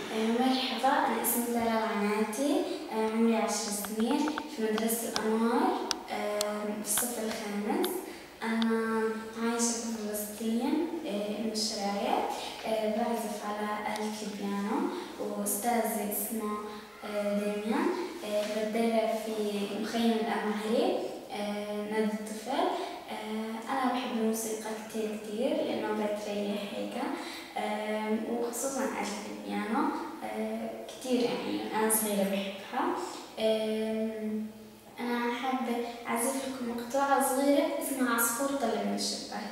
مرحبا، أنا اسمي تلا عناتي، عمري 10 سنين في مدرسة الأنوار في الصف الخامس. أنا عايشة في فلسطين من الشرايع. بعزف على آلة البيانو، وأستاذي اسمه دنيا. بتدرب في مخيم الأمهري نادي الطفل. أنا بحب الموسيقى كتير لأنه بتريح هيك، وخصوصا آلة البيانو كتير، يعني أنا صغيرة بحبها. أنا حابة أعزف لكم مقطوعة صغيرة اسمها عصفور طلع من الشباك.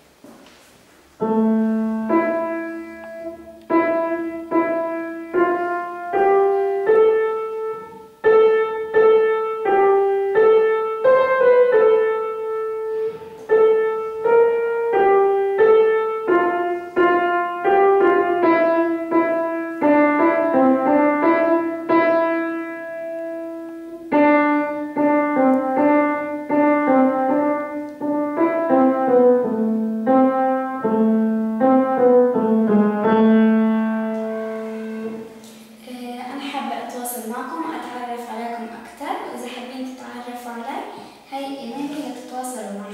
أنا حابة أتواصل معكم وأتعرف عليكم أكثر، وإذا حابين تتعرفوا علي هاي إيميلي لتتواصلوا معي.